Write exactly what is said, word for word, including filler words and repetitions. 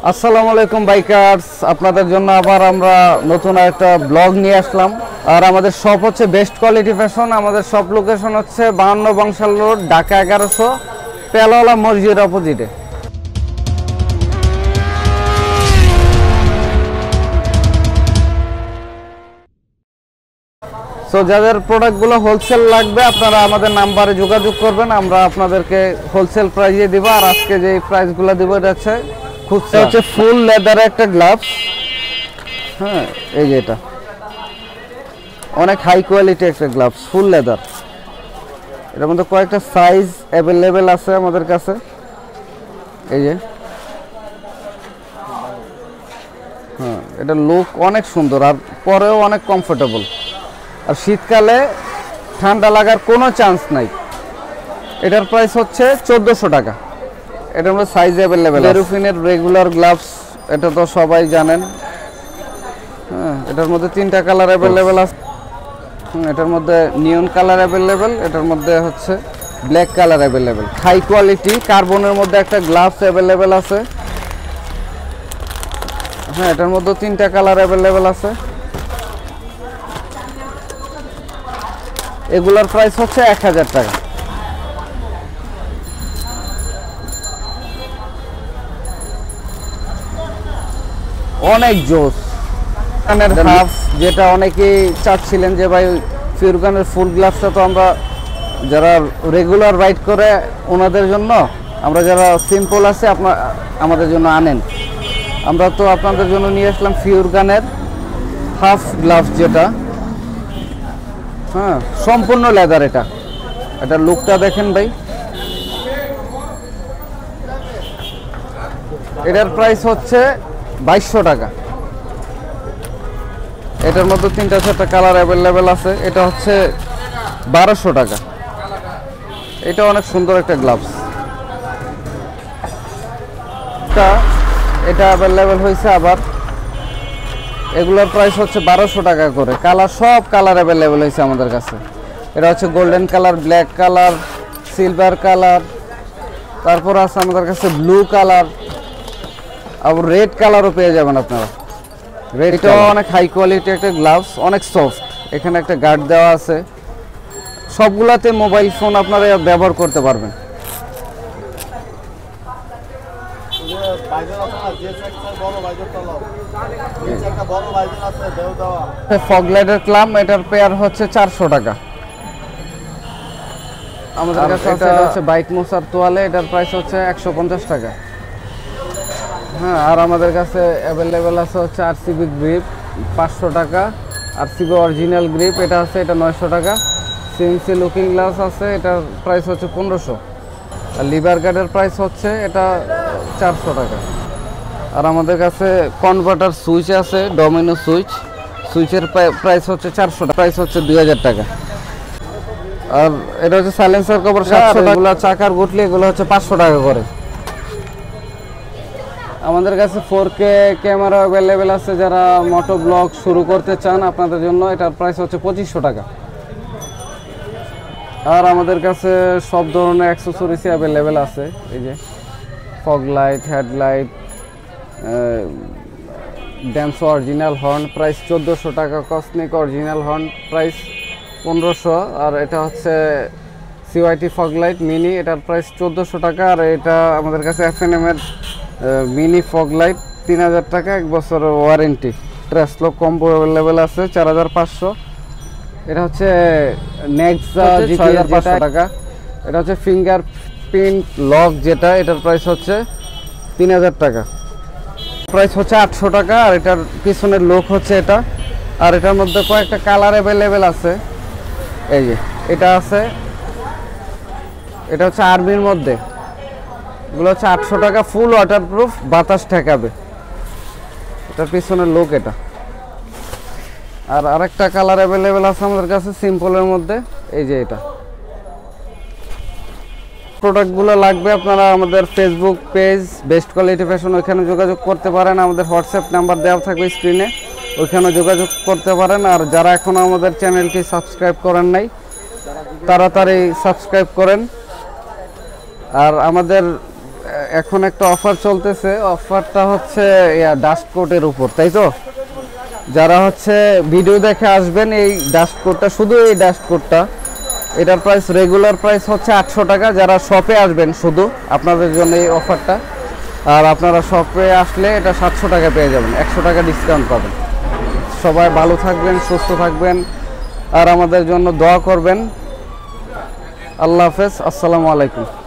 আসসালামু আলাইকুম বাইকার্স, আপনাদের জন্য আবার আমরা নতুন একটা ব্লগ নিয়ে আসলাম। আর আমাদের শপ হচ্ছে বেস্ট কোয়ালিটি ফ্যাশন। আমাদের শপ লোকেশন হচ্ছে বাহান্ন বংশাল রোড, ঢাকা এগারোশো, পেলাওয়ালা মসজিদের অপোজিটে। সো যাদের প্রোডাক্টগুলো হোলসেল লাগবে আপনারা আমাদের নাম্বারে যোগাযোগ করবেন, আমরা আপনাদেরকে হোলসেল প্রাইসে দিব। আর আজকে যে প্রাইসগুলো দিব এটা হচ্ছে খুচরা হচ্ছে ফুল লেদার একটা গ্লাভস। হ্যাঁ, এই যে এটা অনেক হাই কোয়ালিটি একটা গ্লাভস, ফুল লেদার। এটার মধ্যে কয়েকটা সাইজ অ্যাভেলেবেল আছে আমাদের কাছে। এই যে হ্যাঁ, এটা লুক অনেক সুন্দর আর পরেও অনেক কমফোর্টেবল। আর শীতকালে ঠান্ডা লাগার কোনো চান্স নাই। এটার প্রাইস হচ্ছে চোদ্দোশো টাকা। এটার মধ্যে সাইজ অ্যাভেলেবেল। বেরুফিনের রেগুলার গ্লাভস, এটা তো সবাই জানেন। হ্যাঁ, এটার মধ্যে তিনটা কালার অ্যাভেলেবেল আছে। এটার মধ্যে নিয়ন কালার অ্যাভেলেবেল, এটার মধ্যে হচ্ছে black colour available. High quality কার্বনের মধ্যে একটা গ্লাভস অ্যাভেলেবেল আছে। হ্যাঁ, এটার মধ্যে তিনটা কালার অ্যাভেলেবেল আছে। এগুলোর প্রাইস হচ্ছে এক হাজার টাকা। অনেক জোস হাফ, যেটা অনেকেই চাচ্ছিলেন যে ভাই ফিউরগানের ফুল গ্লাভসটা তো আমরা যারা রেগুলার রাইড করে ওনাদের জন্য, আমরা যারা সিম্পল আছে আপনার আমাদের জন্য আনেন। আমরা তো আপনাদের জন্য নিয়ে আসলাম ফিউরগানের হাফ গ্লাভস, যেটা হ্যাঁ সম্পূর্ণ লেদার। এটা এটা লুকটা দেখেন ভাই। এটার প্রাইস হচ্ছে বাইশশো টাকা। এটার মধ্যে তিনটা চারটা কালার অ্যাভেলেবেল আছে। এটা হচ্ছে বারোশো টাকা। এটা অনেক সুন্দর একটা গ্লাভস। এটা অ্যাভেলেবেল হয়েছে আবার। এগুলোর প্রাইস হচ্ছে বারোশো টাকা করে। কালার সব কালার অ্যাভেলেবেল হয়েছে আমাদের কাছে। এটা হচ্ছে golden colour, black colour, silver colour, তারপর আছে আমাদের কাছে ব্লু কালার, আবার রেড কালারও পেয়ে যাবেন আপনারা। রেডটাও অনেক হাই কোয়ালিটি একটা গ্লাভস, অনেক সফট। এখানে একটা গার্ড দেওয়া আছে। সবগুলাতে মোবাইল ফোন আপনারা ব্যবহার করতে পারবেন। ফগলাইটের ক্লাম, এটার পেয়ার হচ্ছে চারশো টাকা আমাদের কাছে। এটা হচ্ছে বাইক মোছার তোয়ালে, এটার প্রাইস হচ্ছে একশো পঞ্চাশ টাকা। হ্যাঁ, আর আমাদের কাছে অ্যাভেলেবেল আছে হচ্ছে আরসিবি গ্রিপ পাঁচশো টাকা, আরসিবি অরিজিনাল গ্রিপ এটা আছে, এটা নয়শো টাকা। সিএনসি লুকিং গ্লাস আছে, এটার প্রাইস হচ্ছে পনেরোশো। আর লিভার গার্ডের প্রাইস হচ্ছে এটা চারশো টাকা। আর আমাদের কাছে কনভার্টার সুইচ আছে, ডমিনো সুইচ, সুইচের প্রাইস হচ্ছে চারশো টাকা, প্রাইস হচ্ছে দুই হাজার টাকা। আর এটা হচ্ছে সাইলেন্সার কভার সাতশো টাকা। এগুলো চাকার গুটলি, এগুলো হচ্ছে পাঁচশো টাকা করে। আমাদের কাছে ফোর কে ক্যামেরা অ্যাভেলেবেল আছে। যারা মোটো ব্লগ শুরু করতে চান আপনাদের জন্য এটার প্রাইস হচ্ছে পঁচিশশো টাকা। আর আমাদের কাছে সব ধরনের অ্যাক্সেসরিজ অ্যাভেলেবেল আছে। এই যে fog light, headlight, dance original horn, price চোদ্দোশো টাকা। কসমিক অরিজিনাল হর্ন প্রাইস পনেরোশো। আর এটা হচ্ছে সিওয়াইটি ফগ লাইট মিনি, এটার প্রাইস চোদ্দোশো টাকা। আর এটা আমাদের কাছে এফ এন এম এর মিনি ফগ লাইট তিন হাজার টাকা, এক বছরের ওয়ারেন্টি। ট্রেসলো কম্বো অ্যাভেলেবেল আছে চার হাজার পাঁচশো। এটা হচ্ছে নেক্সা ছয় হাজার পাঁচশো টাকা। এটা হচ্ছে ফিঙ্গার প্রিন্ট লক, যেটা এটার প্রাইস হচ্ছে তিন হাজার টাকা, প্রাইস হচ্ছে আটশো টাকা। আর এটার পিছনের লুক হচ্ছে এটা। আর এটার মধ্যে কয়েকটা কালার অ্যাভেলেবেল আছে। এই যে এটা আছে, এটা হচ্ছে আর্মির মধ্যে, এগুলো হচ্ছে আটশো টাকা, ফুল ওয়াটারপ্রুফ, বাতাস ঠেকাবে। এটার পিছনের লুক এটা। আর আরেকটা কালার অ্যাভেলেবেল আছে আমাদের কাছে সিম্পলের মধ্যে। এই যে এটা প্রোডাক্টগুলো লাগবে আপনারা আমাদের Facebook page best quality fashion, ওইখানে যোগাযোগ করতে পারেন। আমাদের হোয়াটসঅ্যাপ নাম্বার দেওয়া থাকবে স্ক্রিনে, ওইখানে যোগাযোগ করতে পারেন। আর যারা এখনও আমাদের চ্যানেলটি সাবস্ক্রাইব করেন নাই তাড়াতাড়ি সাবস্ক্রাইব করেন। আর আমাদের এখন একটা অফার চলতেছে, অফারটা হচ্ছে ডাস্ট কোটের উপর, তাই তো? যারা হচ্ছে ভিডিও দেখে আসবেন, এই ডাস্ট কোটটা, শুধু এই ডাস্ট কোটটা, এটার প্রাইস রেগুলার প্রাইস হচ্ছে আটশো টাকা। যারা শপে আসবেন শুধু আপনাদের জন্য এই অফারটা, আর আপনারা শপে আসলে এটা সাতশো টাকা পেয়ে যাবেন, একশো টাকা ডিসকাউন্ট পাবেন। সবাই ভালো থাকবেন, সুস্থ থাকবেন, আর আমাদের জন্য দোয়া করবেন। আল্লাহ হাফেজ, আসসালামু আলাইকুম।